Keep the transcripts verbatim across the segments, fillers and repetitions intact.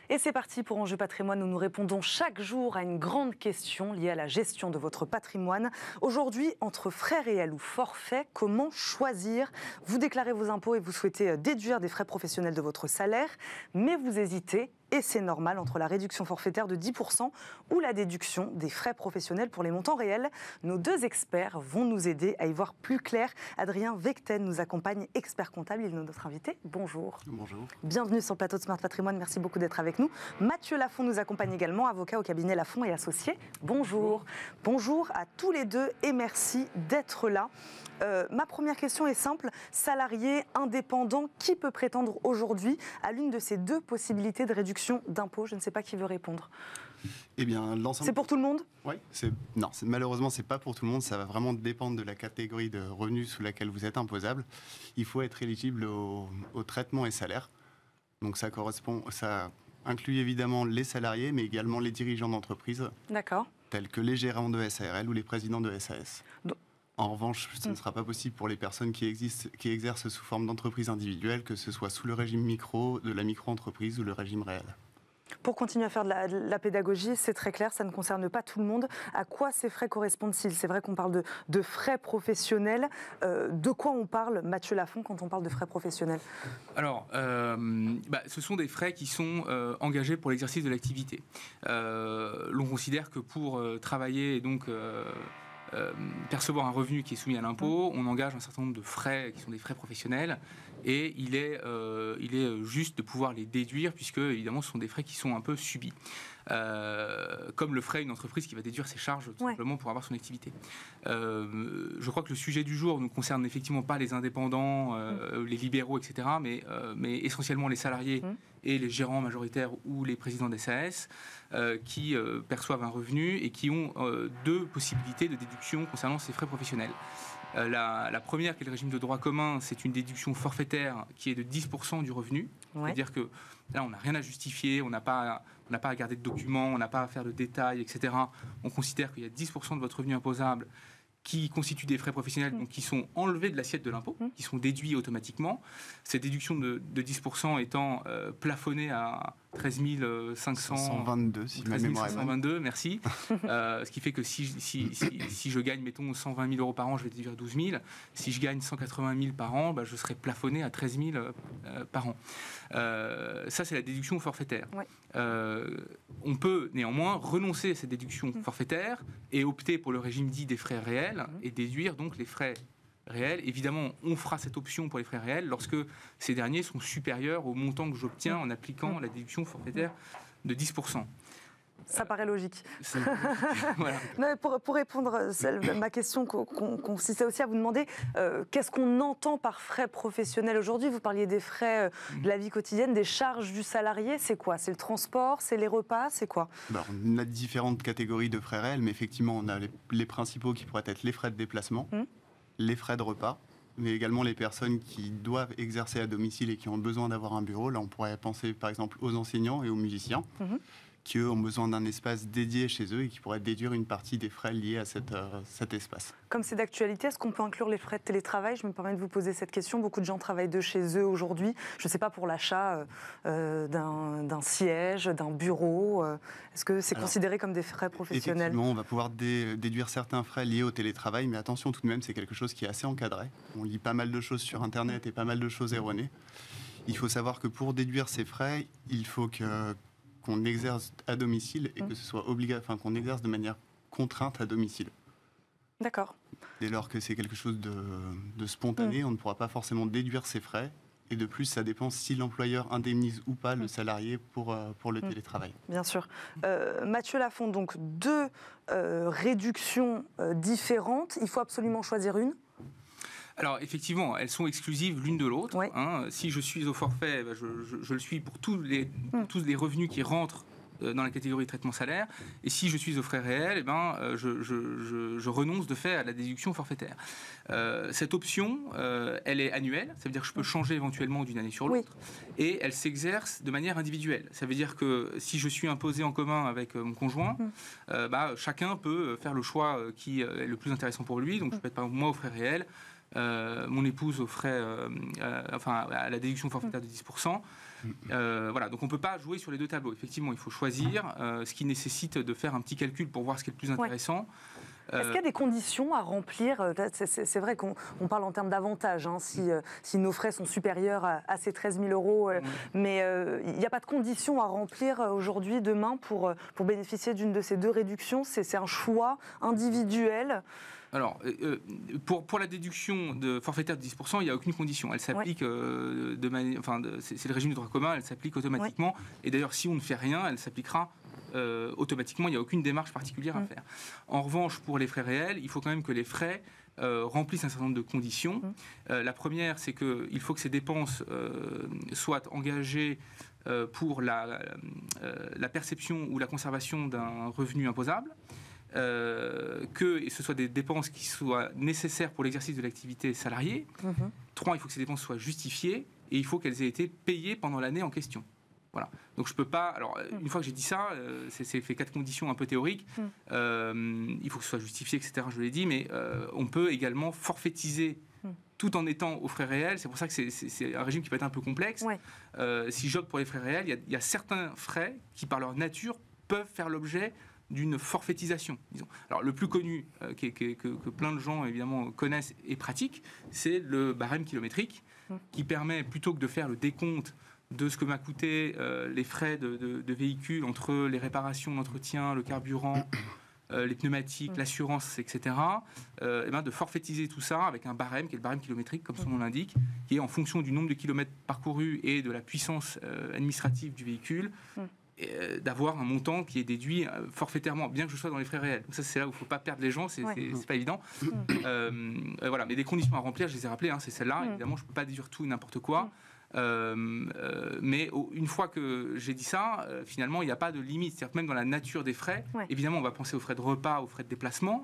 Et c'est parti pour Enjeu Patrimoine où nous répondons chaque jour à une grande question liée à la gestion de votre patrimoine. Aujourd'hui, entre frais réels ou forfaits, comment choisir ? Vous déclarez vos impôts et vous souhaitez déduire des frais professionnels de votre salaire, mais vous hésitez. Et c'est normal, entre la réduction forfaitaire de dix pour cent ou la déduction des frais professionnels pour les montants réels. Nos deux experts vont nous aider à y voir plus clair. Adrien Vecten nous accompagne, expert comptable, il est notre invité. Bonjour. Bonjour. Bienvenue sur le plateau de Smart Patrimoine, merci beaucoup d'être avec nous. Mathieu Lafont nous accompagne également, avocat au cabinet Lafont et Associés. Bonjour. Bonjour à tous les deux et merci d'être là. Euh, ma première question est simple. Salarié, indépendant, qui peut prétendre aujourd'hui à l'une de ces deux possibilités de réduction d'impôts ? Je ne sais pas qui veut répondre. Eh bien, l'ensemble... C'est pour tout le monde ? Oui. C'est... Non, c'est... malheureusement, ce n'est pas pour tout le monde. Ça va vraiment dépendre de la catégorie de revenus sous laquelle vous êtes imposable. Il faut être éligible au, au traitement et salaire. Donc ça correspond, ça inclut évidemment les salariés, mais également les dirigeants d'entreprise. D'accord. Tels que les gérants de S A R L ou les présidents de S A S. Donc... En revanche, ce ne sera pas possible pour les personnes qui, existent, qui exercent sous forme d'entreprise individuelle, que ce soit sous le régime micro, de la micro-entreprise ou le régime réel. Pour continuer à faire de la, de la pédagogie, c'est très clair, ça ne concerne pas tout le monde. À quoi ces frais correspondent-ils ? C'est vrai qu'on parle de, de frais professionnels. Euh, de quoi on parle, Mathieu Lafont, quand on parle de frais professionnels ? Alors, euh, bah, ce sont des frais qui sont euh, engagés pour l'exercice de l'activité. Euh, l'on considère que pour euh, travailler et donc... Euh, Euh, percevoir un revenu qui est soumis à l'impôt, on engage un certain nombre de frais qui sont des frais professionnels et il est, euh, il est juste de pouvoir les déduire puisque évidemment ce sont des frais qui sont un peu subis. Euh, comme le ferait une entreprise qui va déduire ses charges tout ouais. simplement pour avoir son activité. Euh, je crois que le sujet du jour ne concerne effectivement pas les indépendants, euh, mmh. les libéraux, et cetera, mais, euh, mais essentiellement les salariés mmh. et les gérants majoritaires ou les présidents d'S A S euh, qui euh, perçoivent un revenu et qui ont euh, deux possibilités de déduction concernant ces frais professionnels. Euh, la, la première, qui est le régime de droit commun, c'est une déduction forfaitaire qui est de dix pour cent du revenu. Ouais. C'est-à-dire que là, on n'a rien à justifier, on n'a pas, on n'a pas à garder de documents, on n'a pas à faire de détails, et cetera. On considère qu'il y a dix pour cent de votre revenu imposable qui constituent des frais professionnels, donc qui sont enlevés de l'assiette de l'impôt, qui sont déduits automatiquement. Cette déduction de, de dix pour cent étant euh, plafonnée à treize mille cinq cent vingt-deux, si ma mémoire est bonne. cinq cent vingt-deux, merci. euh, ce qui fait que si, si, si, si je gagne, mettons, cent vingt mille euros par an, je vais déduire douze mille. Si je gagne cent quatre-vingt mille par an, bah, je serai plafonné à treize mille euh, par an. Euh, ça, c'est la déduction forfaitaire. Ouais. Euh, on peut néanmoins renoncer à cette déduction forfaitaire et opter pour le régime dit des frais réels et déduire donc les frais réels. Évidemment, on fera cette option pour les frais réels lorsque ces derniers sont supérieurs au montant que j'obtiens en appliquant la déduction forfaitaire de dix pour cent. Ça paraît logique. Voilà. Non, pour, pour répondre, ma question consistait aussi à vous demander euh, qu'est-ce qu'on entend par frais professionnels aujourd'hui ? Vous parliez des frais euh, de la vie quotidienne, des charges du salarié. C'est quoi ? C'est le transport ? C'est les repas ? C'est quoi ? Ben, on a différentes catégories de frais réels, mais effectivement, on a les, les principaux qui pourraient être les frais de déplacement, mmh. les frais de repas, mais également les personnes qui doivent exercer à domicile et qui ont besoin d'avoir un bureau. Là, on pourrait penser par exemple aux enseignants et aux musiciens. Mmh. qui, eux, ont besoin d'un espace dédié chez eux et qui pourraient déduire une partie des frais liés à cette, euh, cet espace. Comme c'est d'actualité, est-ce qu'on peut inclure les frais de télétravail ? Je me permets de vous poser cette question. Beaucoup de gens travaillent de chez eux aujourd'hui. Je ne sais pas, pour l'achat euh, d'un, d'un siège, d'un bureau. Euh, est-ce que c'est Alors, considéré comme des frais professionnels ? Effectivement, on va pouvoir dé- déduire certains frais liés au télétravail, mais attention tout de même, c'est quelque chose qui est assez encadré. On lit pas mal de choses sur Internet et pas mal de choses erronées. Il faut savoir que pour déduire ces frais, il faut que... qu'on exerce à domicile et que ce soit obligatoire, enfin qu'on exerce de manière contrainte à domicile. D'accord. Dès lors que c'est quelque chose de, de spontané, mmh. on ne pourra pas forcément déduire ses frais. Et de plus, ça dépend si l'employeur indemnise ou pas le salarié pour, euh, pour le mmh. télétravail. Bien sûr. Euh, Mathieu Lafont, donc deux euh, réductions euh, différentes. Il faut absolument choisir une ? Alors, effectivement, elles sont exclusives l'une de l'autre. Oui. Hein. Si je suis au forfait, ben je, je, je le suis pour tous les, pour tous les revenus qui rentrent dans la catégorie traitement salaire. Et si je suis aux frais réels, eh ben, je, je, je, je renonce de fait à la déduction forfaitaire. Euh, cette option, euh, elle est annuelle. Ça veut dire que je peux changer éventuellement d'une année sur l'autre. Oui. Et elle s'exerce de manière individuelle. Ça veut dire que si je suis imposé en commun avec mon conjoint, mmh. euh, bah, chacun peut faire le choix qui est le plus intéressant pour lui. Donc, je peux être par exemple moi aux frais réels, euh, mon épouse aux frais, euh, euh, enfin à la déduction forfaitaire de dix pour cent. Euh, voilà, donc on ne peut pas jouer sur les deux tableaux. Effectivement, il faut choisir, euh, ce qui nécessite de faire un petit calcul pour voir ce qui est le plus intéressant. Ouais. Est-ce qu'il y a des conditions à remplir? C'est, c'est, c'est vrai qu'on on parle en termes d'avantages, hein, si, euh, si nos frais sont supérieurs à, à ces treize mille euros, euh, oui. mais euh, il n'y a pas de conditions à remplir aujourd'hui, demain, pour, pour bénéficier d'une de ces deux réductions. C'est, c'est un choix individuel. Alors, euh, pour, pour la déduction de forfaitaire de dix pour cent, il n'y a aucune condition. Elle s'applique ouais. euh, de manière. Enfin, de, c'est, c'est le régime de droit commun, elle s'applique automatiquement. Ouais. Et d'ailleurs, si on ne fait rien, elle s'appliquera euh, automatiquement. Il n'y a aucune démarche particulière mmh. à faire. En revanche, pour les frais réels, il faut quand même que les frais euh, remplissent un certain nombre de conditions. Mmh. Euh, la première, c'est qu'il faut que ces dépenses euh, soient engagées euh, pour la, euh, la perception ou la conservation d'un revenu imposable. Euh, que ce soit des dépenses qui soient nécessaires pour l'exercice de l'activité salariée. Mmh. Trois, il faut que ces dépenses soient justifiées et il faut qu'elles aient été payées pendant l'année en question. Voilà. Donc je peux pas. Alors mmh. une fois que j'ai dit ça, euh, c'est, c'est fait quatre conditions un peu théoriques. Mmh. Euh, il faut que ce soit justifié, et cetera. Je l'ai dit, mais euh, on peut également forfaitiser. Mmh. Tout en étant aux frais réels. C'est pour ça que c'est, c'est, c'est un régime qui peut être un peu complexe. Ouais. Euh, si j'opte pour les frais réels, il y, y a certains frais qui, par leur nature, peuvent faire l'objet d'une forfaitisation, disons. Alors, le plus connu, euh, que, que, que plein de gens, évidemment, connaissent et pratiquent, c'est le barème kilométrique, mmh. qui permet, plutôt que de faire le décompte de ce que m'a coûté euh, les frais de, de, de véhicule entre les réparations, l'entretien, le carburant, euh, les pneumatiques, mmh. l'assurance, et cetera, euh, et ben de forfaitiser tout ça avec un barème, qui est le barème kilométrique, comme son nom l'indique, qui est en fonction du nombre de kilomètres parcourus et de la puissance euh, administrative du véhicule, mmh. d'avoir un montant qui est déduit forfaitairement, bien que je sois dans les frais réels. Donc ça, c'est là où il ne faut pas perdre les gens, c'est, ouais. c'est, c'est pas évident. Mmh. Euh, euh, voilà. Mais des conditions à remplir, je les ai rappelées, hein, c'est celle-là. Mmh. Évidemment, je ne peux pas déduire tout et n'importe quoi. Mmh. Euh, euh, mais au, une fois que j'ai dit ça, euh, finalement, il n'y a pas de limite. C'est-à-dire que même dans la nature des frais, ouais. évidemment, on va penser aux frais de repas, aux frais de déplacement,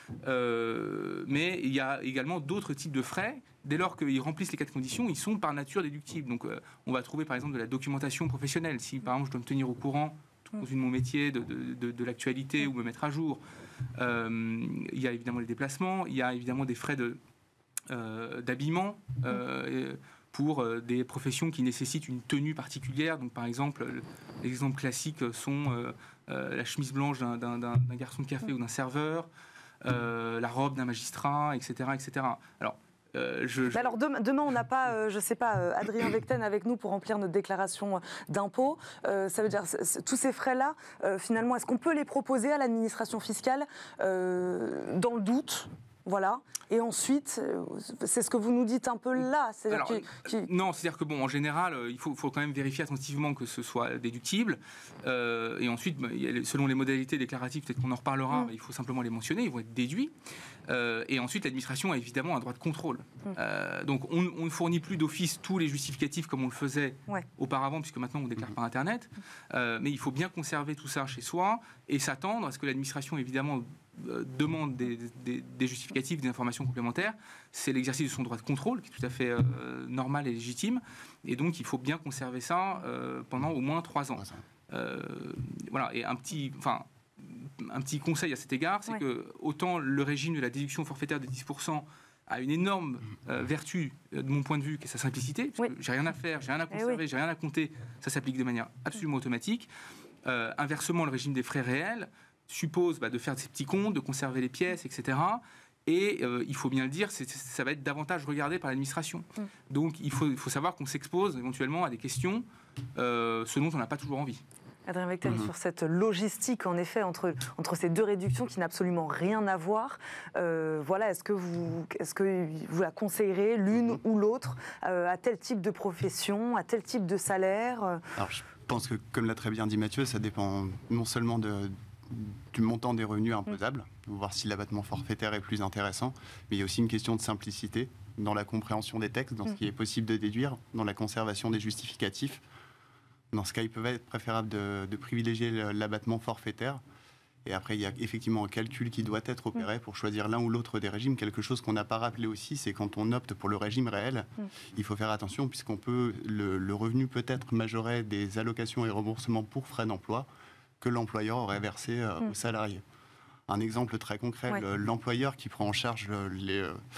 euh, mais il y a également d'autres types de frais. Dès lors qu'ils remplissent les quatre conditions, ils sont par nature déductibles. Donc, euh, on va trouver par exemple de la documentation professionnelle. Si par exemple je dois me tenir au courant dans de mon métier de, de, de, de l'actualité ou me mettre à jour, euh, il y a évidemment les déplacements, il y a évidemment des frais de, euh, d'habillement euh, pour euh, des professions qui nécessitent une tenue particulière. Donc, par exemple, les exemples classiques sont euh, euh, la chemise blanche d'un, d'un, d'un garçon de café ou d'un serveur, euh, la robe d'un magistrat, et cetera, et cetera. Alors, Euh, je, je... Alors demain, demain on n'a pas, euh, je sais pas, euh, Adrien Vecten avec nous pour remplir notre déclaration d'impôt. Euh, ça veut dire c- c- tous ces frais-là, euh, finalement, est-ce qu'on peut les proposer à l'administration fiscale euh, dans le doute? Voilà. Et ensuite, c'est ce que vous nous dites un peu là. C'est-à-dire Alors, qui, qui... Non, c'est-à-dire que bon, en général, il faut, faut quand même vérifier attentivement que ce soit déductible. Euh, et ensuite, selon les modalités déclaratives, peut-être qu'on en reparlera, mmh. il faut simplement les mentionner, ils vont être déduits. Euh, et ensuite, l'administration a évidemment un droit de contrôle. Mmh. Euh, donc, on, on ne fournit plus d'office tous les justificatifs comme on le faisait ouais. auparavant, puisque maintenant on déclare mmh. par Internet. Euh, mais il faut bien conserver tout ça chez soi et s'attendre à ce que l'administration, évidemment, euh, demande des, des, des justificatifs, des informations complémentaires. C'est l'exercice de son droit de contrôle, qui est tout à fait euh, normal et légitime. Et donc, il faut bien conserver ça euh, pendant au moins trois ans. Euh, voilà. Et un petit... Enfin, un petit conseil à cet égard, c'est ouais. que autant le régime de la déduction forfaitaire de dix pour cent a une énorme euh, vertu, euh, de mon point de vue, qui est sa simplicité, parce oui. que j'ai rien à faire, j'ai rien à conserver, oui. j'ai rien à compter, ça s'applique de manière absolument automatique. Euh, inversement, le régime des frais réels suppose bah, de faire ces petits comptes, de conserver les pièces, et cetera. Et euh, il faut bien le dire, c'est, ça va être davantage regardé par l'administration. Mm. Donc il faut, il faut savoir qu'on s'expose éventuellement à des questions euh, ce dont on n'a pas toujours envie. Adrien Vecten, mmh. sur cette logistique, en effet, entre, entre ces deux réductions qui n'ont absolument rien à voir. Euh, voilà, est-ce que, vous, est-ce que vous la conseillerez, l'une mmh. ou l'autre, euh, à tel type de profession, à tel type de salaire? Alors, je pense que, comme l'a très bien dit Mathieu, ça dépend non seulement de, du montant des revenus imposables, mmh. voir si l'abattement forfaitaire est plus intéressant, mais il y a aussi une question de simplicité dans la compréhension des textes, dans mmh. ce qui est possible de déduire, dans la conservation des justificatifs. Dans ce cas, il peut être préférable de, de privilégier l'abattement forfaitaire. Et après, il y a effectivement un calcul qui doit être opéré pour choisir l'un ou l'autre des régimes. Quelque chose qu'on n'a pas rappelé aussi, c'est quand on opte pour le régime réel, mm. il faut faire attention puisqu'on peut, le, le revenu peut être majoré des allocations et remboursements pour frais d'emploi que l'employeur aurait versé euh, mm. aux salariés. Un exemple très concret, ouais. le, l'employeur qui prend en charge les... Euh,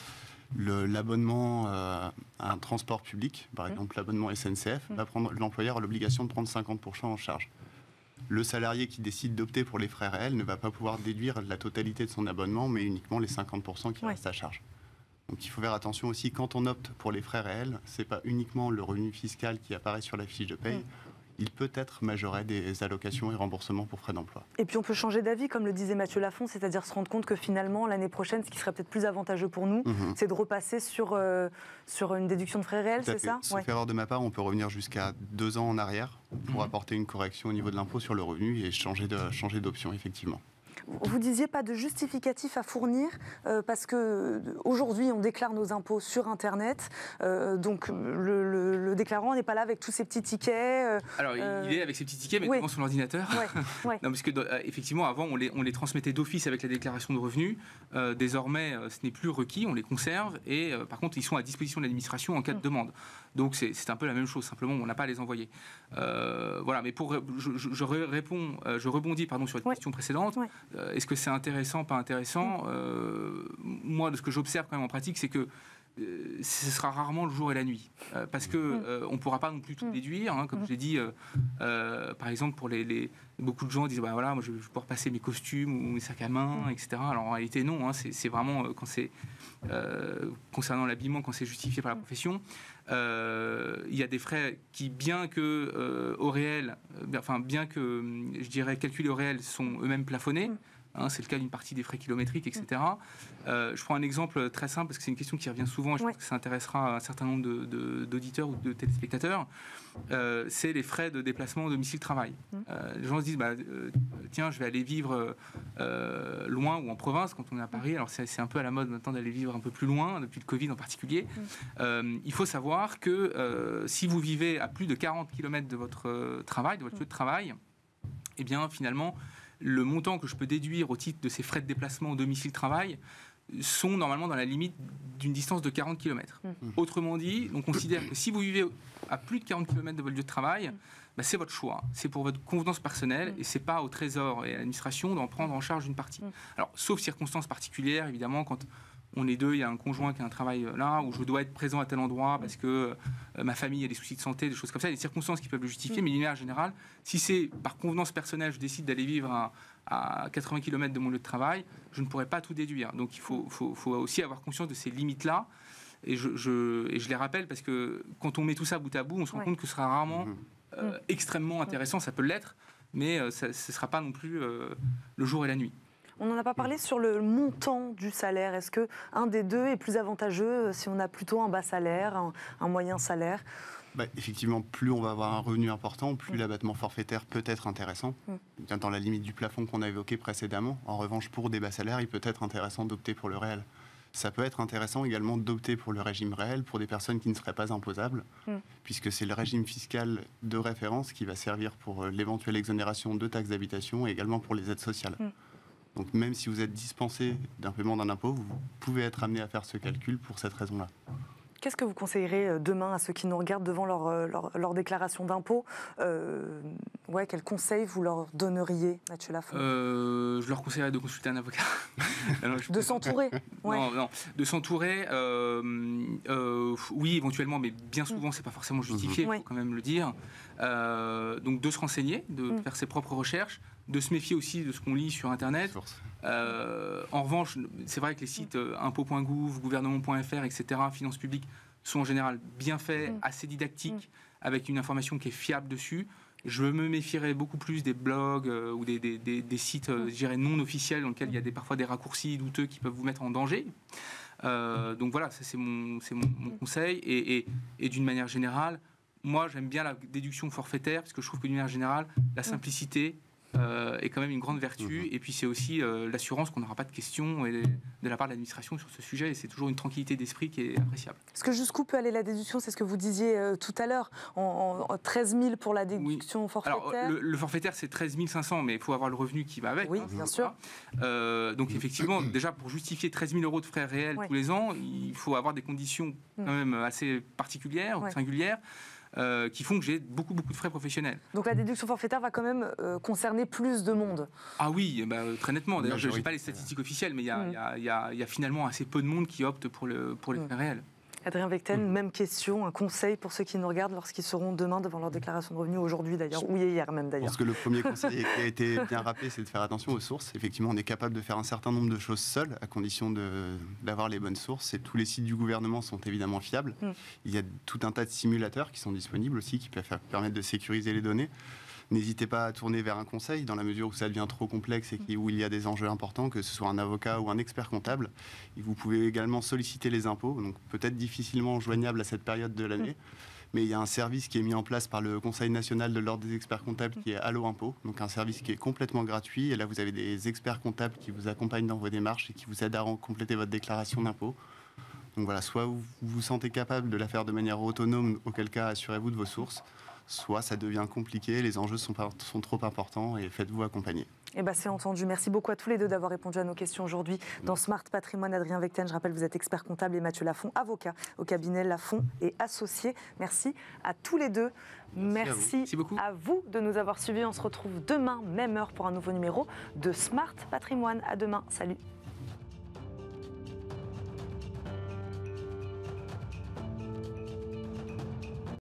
Le, l'abonnement euh, à un transport public, par exemple l'abonnement S N C F, va prendre, l'employeur a l'obligation de prendre cinquante pour cent en charge. Le salarié qui décide d'opter pour les frais réels ne va pas pouvoir déduire la totalité de son abonnement, mais uniquement les cinquante pour cent qui ouais. restent à charge. Donc il faut faire attention aussi, quand on opte pour les frais réels, ce n'est pas uniquement le revenu fiscal qui apparaît sur la fiche de paye, mmh. il peut être majoré des allocations et remboursements pour frais d'emploi. Et puis on peut changer d'avis, comme le disait Mathieu Lafont, c'est-à-dire se rendre compte que finalement, l'année prochaine, ce qui serait peut-être plus avantageux pour nous, mmh. c'est de repasser sur, euh, sur une déduction de frais réels, c'est ça? Sauf ouais. erreur de ma part, on peut revenir jusqu'à deux ans en arrière pour mmh. apporter une correction au niveau de l'impôt sur le revenu et changer, de, changer d'option, effectivement. Vous disiez pas de justificatif à fournir euh, parce que aujourd'hui on déclare nos impôts sur Internet, euh, donc le, le, le déclarant n'est pas là avec tous ces petits tickets. Euh, Alors euh... il est avec ses petits tickets, mais oui. devant son ordinateur. Ouais. Ouais. Non, parce que euh, effectivement avant on les, on les transmettait d'office avec la déclaration de revenus. Euh, désormais euh, ce n'est plus requis, on les conserve et euh, par contre ils sont à disposition de l'administration en cas de mmh. demande. Donc c'est, c'est un peu la même chose, simplement on n'a pas à les envoyer. Euh, voilà, mais pour je, je, je réponds, euh, je rebondis pardon sur la ouais. question précédente. Ouais. Euh, est-ce que c'est intéressant, pas intéressant? euh, Moi, de ce que j'observe quand même en pratique, c'est que euh, ce sera rarement le jour et la nuit, euh, parce que euh, on ne pourra pas non plus tout déduire. Hein, comme je l'ai dit, euh, euh, par exemple pour les, les beaucoup de gens disent bah voilà, moi je vais pouvoir passer mes costumes ou mes sacs à main, et cetera. Alors en réalité non, hein, c'est, c'est vraiment euh, quand c'est euh, concernant l'habillement, quand c'est justifié par la profession. Il euh, y a des frais qui, bien que euh, au réel, euh, enfin bien que je dirais calculés au réel, sont eux-mêmes plafonnés. Hein, c'est le cas d'une partie des frais kilométriques, et cetera. Euh, je prends un exemple très simple parce que c'est une question qui revient souvent et je ouais. pense que ça intéressera un certain nombre de, de, d'auditeurs ou de téléspectateurs. Euh, c'est les frais de déplacement au domicile-travail. Mmh. Euh, les gens se disent bah, euh, tiens, je vais aller vivre euh, loin ou en province quand on est à Paris. Alors c'est, c'est un peu à la mode maintenant d'aller vivre un peu plus loin, depuis le Covid en particulier. Mmh. Euh, il faut savoir que euh, si vous vivez à plus de quarante kilomètres de votre travail, de votre lieu de travail, eh bien finalement le montant que je peux déduire au titre de ces frais de déplacement au domicile-travail sont normalement dans la limite d'une distance de quarante kilomètres. Mmh. Autrement dit, on considère que si vous vivez à plus de quarante kilomètres de votre lieu de travail, bah, c'est votre choix, c'est pour votre convenance personnelle mmh. et c'est pas au Trésor et à l'administration d'en prendre en charge une partie. Mmh. Alors, sauf circonstances particulières, évidemment, quand on est deux, il y a un conjoint qui a un travail là, où je dois être présent à tel endroit parce que euh, ma famille a des soucis de santé, des choses comme ça, des circonstances qui peuvent le justifier, mmh. mais d'une manière générale, si c'est par convenance personnelle, je décide d'aller vivre à, à quatre-vingts kilomètres de mon lieu de travail, je ne pourrais pas tout déduire. Donc il faut, faut, faut aussi avoir conscience de ces limites-là. Et je, je, et je les rappelle parce que quand on met tout ça bout à bout, on se rend ouais. compte que ce sera rarement euh, mmh. extrêmement intéressant, ça peut l'être, mais euh, ça, ce ne sera pas non plus euh, le jour et la nuit. On n'en a pas parlé sur le montant du salaire. Est-ce qu'un des deux est plus avantageux si on a plutôt un bas salaire, un, un moyen salaire? Bah, effectivement, plus on va avoir un revenu important, plus mmh. l'abattement forfaitaire peut être intéressant, mmh. dans la limite du plafond qu'on a évoqué précédemment. En revanche, pour des bas salaires, il peut être intéressant d'opter pour le réel. Ça peut être intéressant également d'opter pour le régime réel pour des personnes qui ne seraient pas imposables, mmh. puisque c'est le régime fiscal de référence qui va servir pour l'éventuelle exonération de taxes d'habitation et également pour les aides sociales. Mmh. Donc même si vous êtes dispensé d'un paiement d'un impôt, vous pouvez être amené à faire ce calcul pour cette raison-là. Qu'est-ce que vous conseillerez demain à ceux qui nous regardent devant leur, leur, leur déclaration d'impôt? euh, ouais, Quels conseils vous leur donneriez, Mathieu Lafont? euh, Je leur conseillerais de consulter un avocat. Alors, de s'entourer ouais. Non, non, de s'entourer, euh, euh, oui, éventuellement, mais bien souvent, ce n'est pas forcément justifié, il mmh. faut quand même le dire. Euh, donc de se renseigner, de mmh. faire ses propres recherches, de se méfier aussi de ce qu'on lit sur Internet. Euh, en revanche, c'est vrai que les sites euh, impôts point gouv, gouvernement point f r, et cetera, finances publiques, sont en général bien faits, mmh. assez didactiques, mmh. avec une information qui est fiable dessus. Je me méfierais beaucoup plus des blogs euh, ou des, des, des, des sites, euh, je dirais, non officiels, dans lesquels il y a des, parfois des raccourcis douteux qui peuvent vous mettre en danger. Euh, donc voilà, ça c'est mon, c'est mon, mon conseil. Et, et, et d'une manière générale, moi j'aime bien la déduction forfaitaire, parce que je trouve que d'une manière générale, la simplicité Euh, est quand même une grande vertu, mmh. et puis c'est aussi euh, l'assurance qu'on n'aura pas de questions et de la part de l'administration sur ce sujet, et c'est toujours une tranquillité d'esprit qui est appréciable. Est-ce que jusqu'où peut aller la déduction? C'est ce que vous disiez euh, tout à l'heure, en, en treize mille pour la déduction oui. forfaitaire. Alors, le, le forfaitaire c'est treize mille cinq cents, mais il faut avoir le revenu qui va avec. Oui, hein, bien sûr. Euh, donc effectivement, déjà pour justifier treize mille euros de frais réels ouais. tous les ans, il faut avoir des conditions quand même assez particulières, ouais. singulières. euh, qui font que j'ai beaucoup, beaucoup de frais professionnels. Donc la déduction forfaitaire va quand même euh, concerner plus de monde. Ah oui, bah, très nettement. D'ailleurs, je n'ai pas les Majorité. statistiques officielles, mais il y, a- Mm. il y a- il y a- il y a finalement assez peu de monde qui opte pour, le, pour les Mm. frais réels. Adrien Vecten, Mm. même question, un conseil pour ceux qui nous regardent lorsqu'ils seront demain devant leur déclaration de revenus, aujourd'hui d'ailleurs, ou hier même Je d'ailleurs. pense que le premier conseil qui a été bien rappelé, c'est de faire attention aux sources. Effectivement, on est capable de faire un certain nombre de choses seul, à condition de- d'avoir les bonnes sources. Et tous les sites du gouvernement sont évidemment fiables. Mm. Il y a tout un tas de simulateurs qui sont disponibles aussi, qui peuvent faire- permettre de sécuriser les données. N'hésitez pas à tourner vers un conseil dans la mesure où ça devient trop complexe et qui- où il y a des enjeux importants, que ce soit un avocat ou un expert comptable. Et vous pouvez également solliciter les impôts, donc peut-être difficilement joignable à cette période de l'année. Mais il y a un service qui est mis en place par le Conseil national de l'ordre des experts comptables qui est Allo Impôt, donc un service qui est complètement gratuit. Et là, vous avez des experts comptables qui vous accompagnent dans vos démarches et qui vous aident à compléter votre déclaration d'impôt. Donc voilà, soit vous vous sentez capable de la faire de manière autonome, auquel cas assurez-vous de vos sources, soit ça devient compliqué, les enjeux sont, pas- sont trop importants et faites-vous accompagner. Eh ben, c'est entendu. Merci beaucoup à tous les deux d'avoir répondu à nos questions aujourd'hui dans Smart Patrimoine. Adrien Vecten, je rappelle, vous êtes expert comptable, et Mathieu Lafont, avocat au cabinet Lafont et Associés. Merci à tous les deux. Merci à vous. Merci, Merci beaucoup. à vous de nous avoir suivis. On se retrouve demain, même heure, pour un nouveau numéro de Smart Patrimoine. À demain. Salut.